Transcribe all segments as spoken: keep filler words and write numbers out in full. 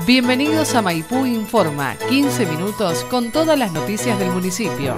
Bienvenidos a Maipú Informa, quince minutos con todas las noticias del municipio.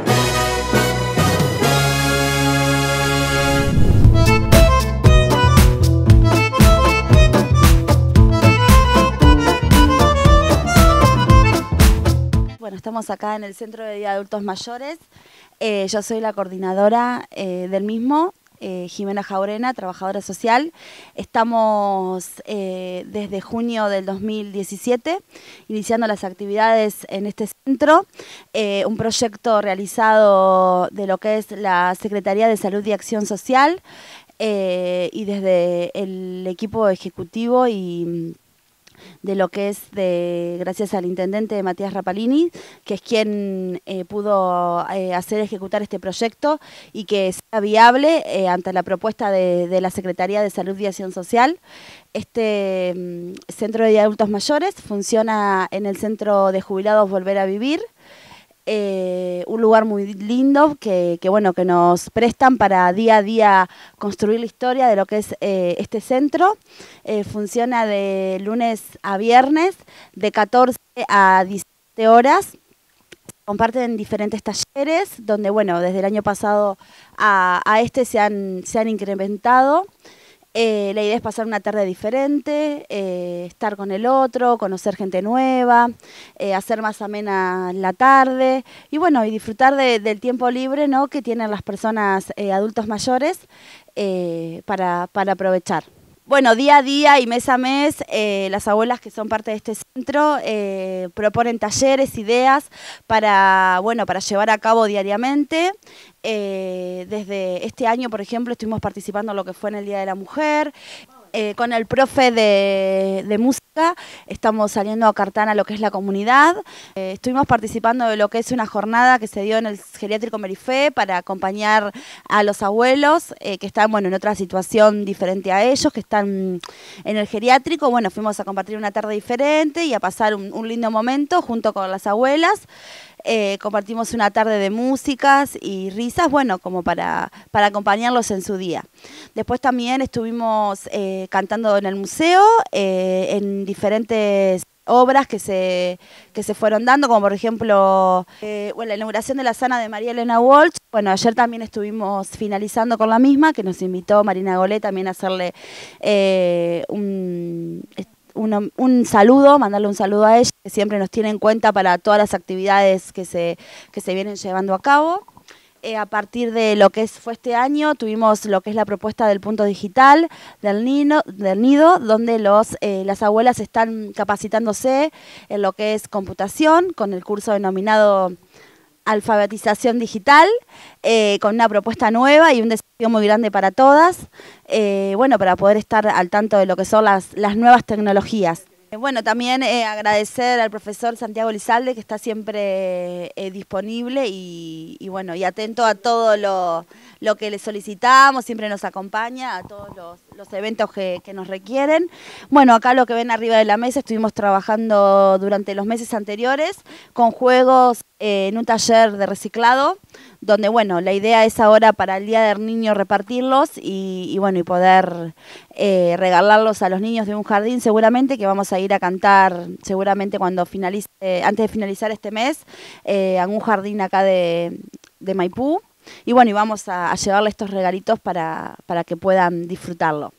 Bueno, estamos acá en el Centro de Día de Adultos Mayores. Eh, yo soy la coordinadora eh, del mismo. Eh, Jimena Jaurena, trabajadora social. Estamos eh, desde junio del dos mil diecisiete iniciando las actividades en este centro, eh, un proyecto realizado de lo que es la Secretaría de Salud y Acción Social eh, y desde el equipo ejecutivo y de lo que es de gracias al intendente Matías Rapalini, que es quien eh, pudo eh, hacer ejecutar este proyecto y que sea viable eh, ante la propuesta de, de la Secretaría de Salud y Acción Social. Este um, Centro de Adultos Mayores funciona en el Centro de Jubilados Volver a Vivir. Eh, un lugar muy lindo que, que bueno que nos prestan para día a día construir la historia de lo que es eh, este centro. Eh, funciona de lunes a viernes de catorce a diecisiete horas. Comparten diferentes talleres donde bueno desde el año pasado a, a este se han, se han incrementado. Eh, la idea es pasar una tarde diferente, eh, estar con el otro, conocer gente nueva, eh, hacer más amena la tarde y bueno, y disfrutar de, del tiempo libre, ¿no?, que tienen las personas eh, adultos mayores eh, para, para aprovechar. Bueno, día a día y mes a mes, eh, las abuelas que son parte de este centro eh, proponen talleres, ideas para, bueno, para llevar a cabo diariamente. Eh, desde este año, por ejemplo, estuvimos participando en lo que fue en el Día de la Mujer. Eh, con el profe de, de música estamos saliendo a Cartana lo que es la comunidad. Eh, estuvimos participando de lo que es una jornada que se dio en el geriátrico Merifé para acompañar a los abuelos eh, que están bueno, en otra situación diferente a ellos, que están en el geriátrico. Bueno, fuimos a compartir una tarde diferente y a pasar un, un lindo momento junto con las abuelas. Eh, compartimos una tarde de músicas y risas, bueno, como para, para acompañarlos en su día. Después también estuvimos eh, cantando en el museo, eh, en diferentes obras que se, que se fueron dando, como por ejemplo eh, bueno, la inauguración de la Sana de María Elena Walsh. Bueno, ayer también estuvimos finalizando con la misma, que nos invitó Marina Golé también a hacerle eh, un... Un, un saludo, mandarle un saludo a ella, que siempre nos tiene en cuenta para todas las actividades que se, que se vienen llevando a cabo. Eh, a partir de lo que es, fue este año, tuvimos lo que es la propuesta del punto digital del, nino, del nido, donde los, eh, las abuelas están capacitándose en lo que es computación, con el curso denominado alfabetización digital, eh, con una propuesta nueva y un desafío muy grande para todas, eh, bueno, para poder estar al tanto de lo que son las, las nuevas tecnologías. Eh, bueno, también eh, agradecer al profesor Santiago Lizalde, que está siempre eh, disponible y, y, bueno, y atento a todo lo, lo que le solicitamos, siempre nos acompaña a todos los, los eventos que, que nos requieren. Bueno, acá lo que ven arriba de la mesa, estuvimos trabajando durante los meses anteriores con juegos eh, en un taller de reciclado, donde bueno, la idea es ahora para el Día del Niño repartirlos y, y bueno, y poder eh, regalarlos a los niños de un jardín, seguramente que vamos a ir a cantar, seguramente cuando finalice, eh, antes de finalizar este mes, eh, a un jardín acá de, de Maipú. Y bueno, y vamos a, a llevarle estos regalitos para, para que puedan disfrutarlo.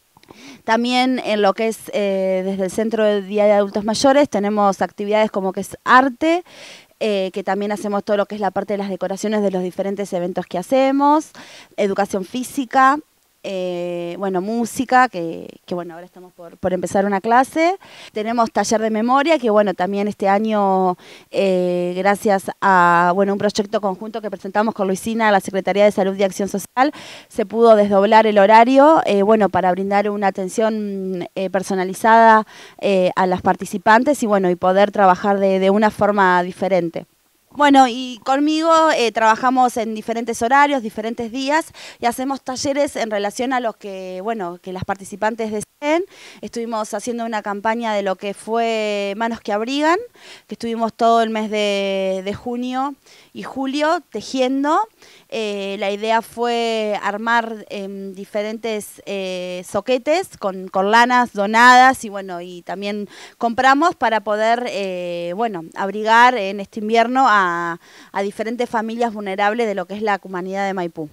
También en lo que es eh, desde el Centro de Día de Adultos Mayores tenemos actividades como que es arte, Eh, que también hacemos todo lo que es la parte de las decoraciones de los diferentes eventos que hacemos, educación física, eh, bueno, música, que, que bueno, ahora estamos por, por empezar una clase. Tenemos taller de memoria, que bueno, también este año, eh, gracias a bueno, un proyecto conjunto que presentamos con Luisina, la Secretaría de Salud y Acción Social, se pudo desdoblar el horario, eh, bueno, para brindar una atención eh, personalizada eh, a las participantes y bueno, y poder trabajar de, de una forma diferente. Bueno, y conmigo eh, trabajamos en diferentes horarios, diferentes días y hacemos talleres en relación a los que, bueno, que las participantes desean. Estuvimos haciendo una campaña de lo que fue Manos que Abrigan, que estuvimos todo el mes de, de junio y julio tejiendo. Eh, la idea fue armar eh, diferentes eh, soquetes con, con lanas donadas y bueno, y también compramos para poder eh, bueno, abrigar en este invierno a, a diferentes familias vulnerables de lo que es la comunidad de Maipú.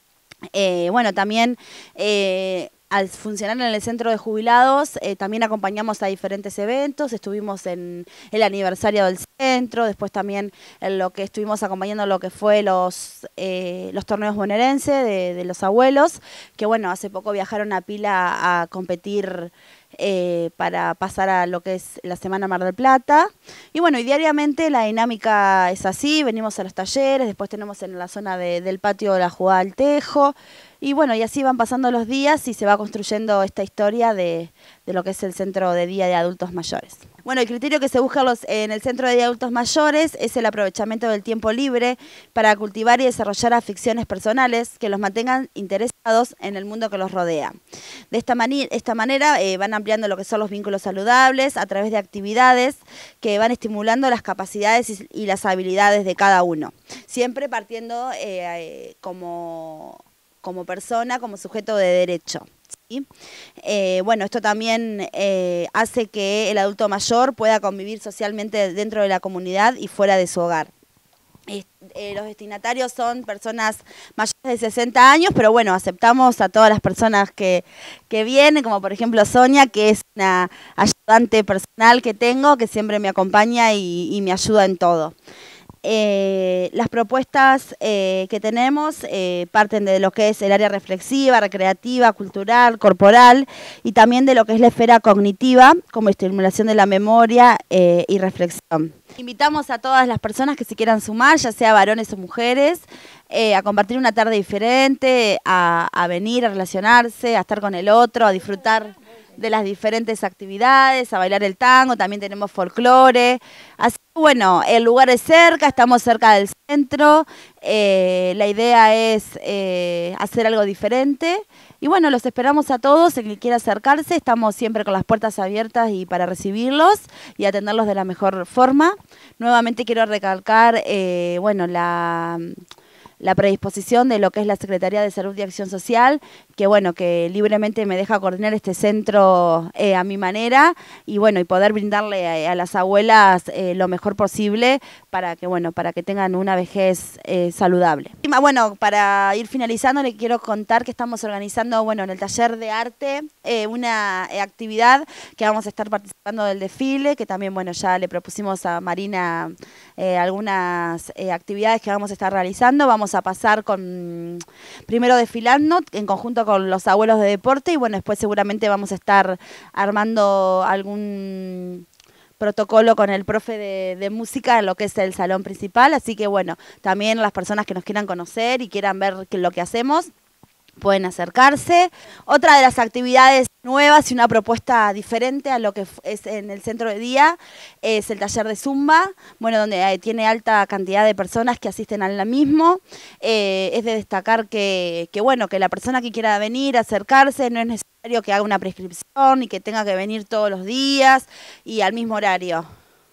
Eh, bueno, también eh, al funcionar en el centro de jubilados, eh, también acompañamos a diferentes eventos, estuvimos en el aniversario del centro, después también en lo que estuvimos acompañando lo que fue los, eh, los torneos bonaerenses de, de los abuelos, que bueno, hace poco viajaron a Pila a competir eh, para pasar a lo que es la Semana Mar del Plata. Y bueno, y diariamente la dinámica es así, venimos a los talleres, después tenemos en la zona de, del patio la jugada al tejo, y bueno, y así van pasando los días y se va construyendo esta historia de, de lo que es el Centro de Día de Adultos Mayores. Bueno, el criterio que se busca los, en el Centro de Día de Adultos Mayores es el aprovechamiento del tiempo libre para cultivar y desarrollar aficiones personales que los mantengan interesados en el mundo que los rodea. De esta, mani esta manera eh, van ampliando lo que son los vínculos saludables a través de actividades que van estimulando las capacidades y, y las habilidades de cada uno. Siempre partiendo eh, eh, como... como persona, como sujeto de derecho. ¿Sí? Eh, bueno, esto también eh, hace que el adulto mayor pueda convivir socialmente dentro de la comunidad y fuera de su hogar. Eh, eh, los destinatarios son personas mayores de sesenta años, pero bueno, aceptamos a todas las personas que, que vienen, como por ejemplo Sonia, que es una ayudante personal que tengo, que siempre me acompaña y, y me ayuda en todo. Eh, las propuestas eh, que tenemos eh, parten de lo que es el área reflexiva, recreativa, cultural, corporal y también de lo que es la esfera cognitiva como estimulación de la memoria eh, y reflexión. Invitamos a todas las personas que se quieran sumar, ya sea varones o mujeres, eh, a compartir una tarde diferente, a, a venir, a relacionarse, a estar con el otro, a disfrutar de las diferentes actividades, a bailar el tango, también tenemos folclore. Así que bueno, el lugar es cerca, estamos cerca del centro, eh, la idea es eh, hacer algo diferente. Y bueno, los esperamos a todos, el que quiera acercarse, estamos siempre con las puertas abiertas y para recibirlos y atenderlos de la mejor forma. Nuevamente quiero recalcar, eh, bueno, la... la predisposición de lo que es la Secretaría de Salud y Acción Social, que bueno, que libremente me deja coordinar este centro eh, a mi manera y bueno, y poder brindarle a, a las abuelas eh, lo mejor posible para que bueno, para que tengan una vejez eh, saludable. Y bueno, para ir finalizando le quiero contar que estamos organizando bueno, en el taller de arte eh, una eh, actividad que vamos a estar participando del desfile, que también bueno, ya le propusimos a Marina eh, algunas eh, actividades que vamos a estar realizando. Vamos a pasar con primero desfilando en conjunto con los abuelos de deporte y bueno, después seguramente vamos a estar armando algún protocolo con el profe de, de música en lo que es el salón principal, así que bueno, también las personas que nos quieran conocer y quieran ver qué, lo que hacemos, pueden acercarse. Otra de las actividades nuevas y una propuesta diferente a lo que es en el centro de día es el taller de Zumba, bueno, donde tiene alta cantidad de personas que asisten al mismo. Eh, es de destacar que, que, bueno, que la persona que quiera venir, acercarse, no es necesario que haga una prescripción y que tenga que venir todos los días y al mismo horario,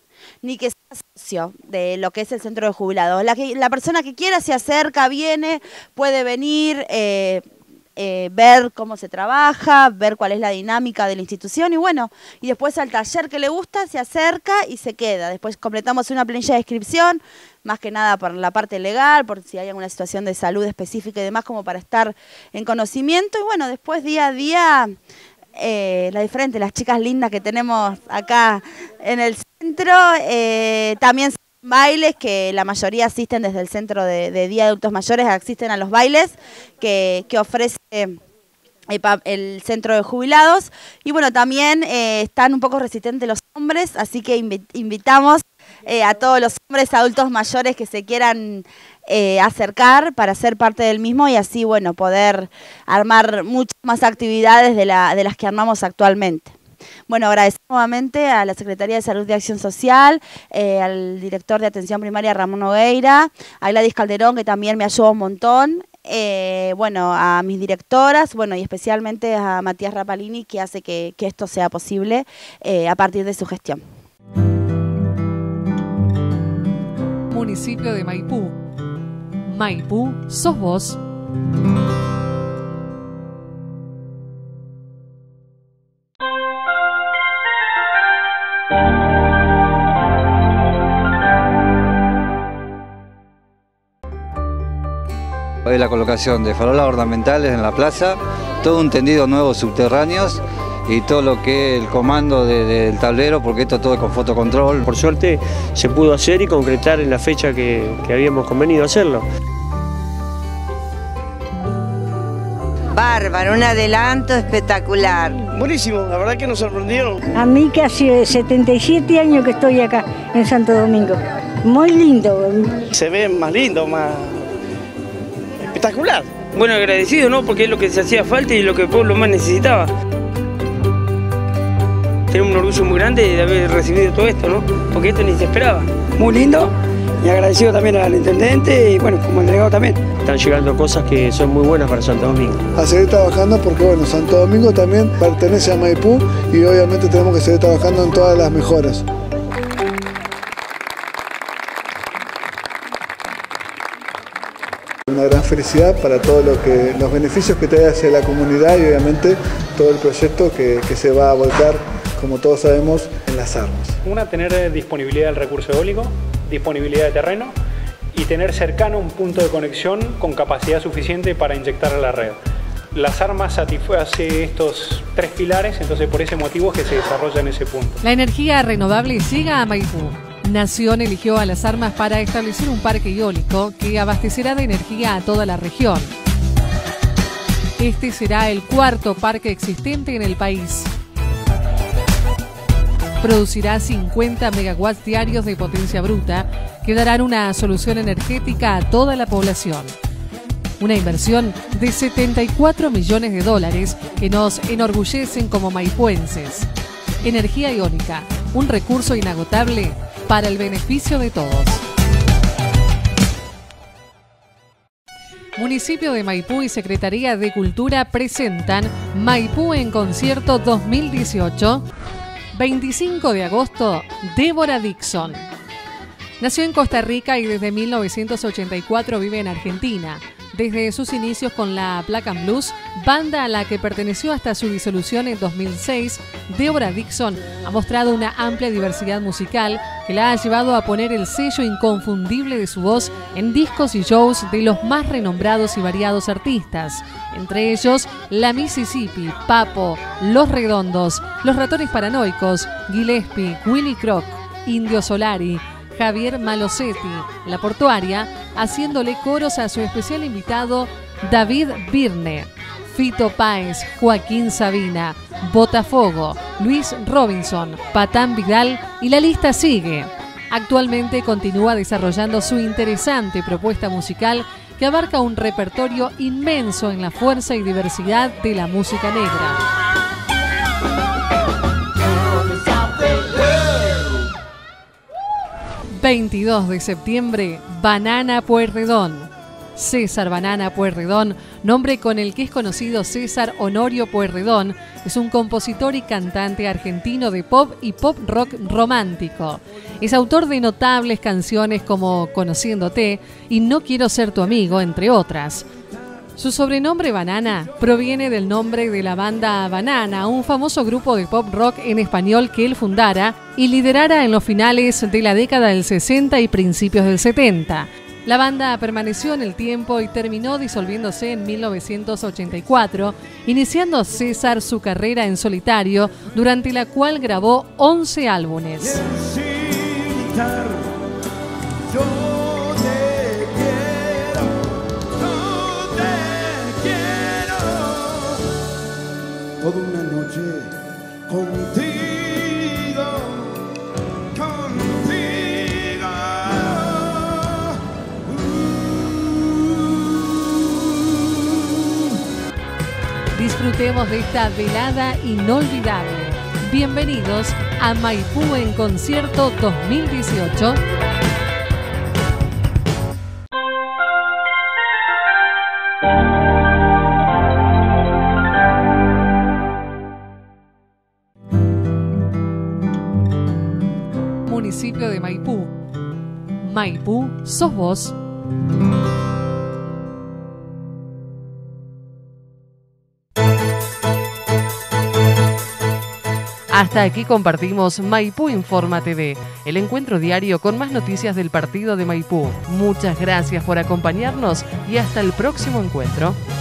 ni que sea socio de lo que es el centro de jubilados. La, que, la persona que quiera se acerca, viene, puede venir, eh, eh, ver cómo se trabaja, ver cuál es la dinámica de la institución y bueno, y después al taller que le gusta se acerca y se queda. Después completamos una planilla de inscripción, más que nada por la parte legal, por si hay alguna situación de salud específica y demás, como para estar en conocimiento. Y bueno, después día a día... Eh, la diferente, las chicas lindas que tenemos acá en el centro, eh, también son bailes que la mayoría asisten desde el centro de, de Día de Adultos Mayores, asisten a los bailes que, que ofrece el, el centro de jubilados y bueno, también eh, están un poco resistentes los hombres, así que invi invitamos eh, a todos los hombres adultos mayores que se quieran Eh, acercar para ser parte del mismo y así, bueno, poder armar muchas más actividades de, la, de las que armamos actualmente. Bueno, agradecemos nuevamente a la Secretaría de Salud y Acción Social, eh, al director de Atención Primaria Ramón Nogueira, a Gladys Calderón, que también me ayuda un montón, Eh, bueno, a mis directoras, bueno, y especialmente a Matías Rapalini, que hace que, que esto sea posible eh, a partir de su gestión. Municipio de Maipú. Maipú, sos vos. Hoy la colocación de farolas ornamentales en la plaza, todo un tendido nuevo subterráneos y todo lo que es el comando de, de, del tablero, porque esto todo es con fotocontrol. Por suerte se pudo hacer y concretar en la fecha que, que habíamos convenido hacerlo. Bárbaro, un adelanto espectacular. Buenísimo, la verdad que nos sorprendieron. A mí que hace setenta y siete años que estoy acá en Santo Domingo. Muy lindo. Se ve más lindo, más espectacular. Bueno, agradecido, ¿no? Porque es lo que se hacía falta y lo que el pueblo más necesitaba. Tenemos un orgullo muy grande de haber recibido todo esto, ¿no? Porque esto ni se esperaba. Muy lindo y agradecido también al intendente y bueno, como el delegado también. Están llegando cosas que son muy buenas para Santo Domingo. A seguir trabajando porque bueno, Santo Domingo también pertenece a Maipú y obviamente tenemos que seguir trabajando en todas las mejoras. Una gran felicidad para todos lo que, los beneficios que trae hacia la comunidad y obviamente todo el proyecto que, que se va a volcar, como todos sabemos, en las armas. Una, tener disponibilidad del recurso eólico, disponibilidad de terreno y tener cercano un punto de conexión con capacidad suficiente para inyectar a la red. Las armas satisface estos tres pilares, entonces por ese motivo es que se desarrolla en ese punto. La energía renovable llega a Maipú. Nación eligió a Las Armas para establecer un parque eólico que abastecerá de energía a toda la región. Este será el cuarto parque existente en el país. Producirá cincuenta megawatts diarios de potencia bruta que darán una solución energética a toda la población. Una inversión de setenta y cuatro millones de dólares que nos enorgullecen como maipuenses. Energía eólica, un recurso inagotable para el beneficio de todos. Municipio de Maipú y Secretaría de Cultura presentan Maipú en Concierto dos mil dieciocho. veinticinco de agosto, Débora Dixon. Nació en Costa Rica y desde mil novecientos ochenta y cuatro vive en Argentina. Desde sus inicios con la Black and Blues, banda a la que perteneció hasta su disolución en dos mil seis, Débora Dixon ha mostrado una amplia diversidad musical que la ha llevado a poner el sello inconfundible de su voz en discos y shows de los más renombrados y variados artistas, entre ellos La Mississippi, Papo, Los Redondos, Los Ratones Paranoicos, Gillespie, Willy Croc, Indio Solari, Javier Malosetti, La Portuaria, haciéndole coros a su especial invitado David Birne, Fito Páez, Joaquín Sabina, Botafogo, Luis Robinson, Patán Vidal y la lista sigue. Actualmente continúa desarrollando su interesante propuesta musical que abarca un repertorio inmenso en la fuerza y diversidad de la música negra. veintidós de septiembre, Banana Pueyrredón. César Banana Pueyrredón, nombre con el que es conocido César Honorio Pueyrredón, es un compositor y cantante argentino de pop y pop rock romántico. Es autor de notables canciones como Conociéndote y No quiero ser tu amigo, entre otras. Su sobrenombre Banana proviene del nombre de la banda Banana, un famoso grupo de pop rock en español que él fundara y liderara en los finales de la década del sesenta y principios del setenta. La banda permaneció en el tiempo y terminó disolviéndose en mil novecientos ochenta y cuatro, iniciando César su carrera en solitario, durante la cual grabó once álbumes. Toda una noche contigo, contigo. Disfrutemos de esta velada inolvidable. Bienvenidos a Maipú en Concierto dos mil dieciocho. municipio de Maipú. Maipú, sos vos. Hasta aquí compartimos Maipú Informa T V, el encuentro diario con más noticias del partido de Maipú. Muchas gracias por acompañarnos y hasta el próximo encuentro.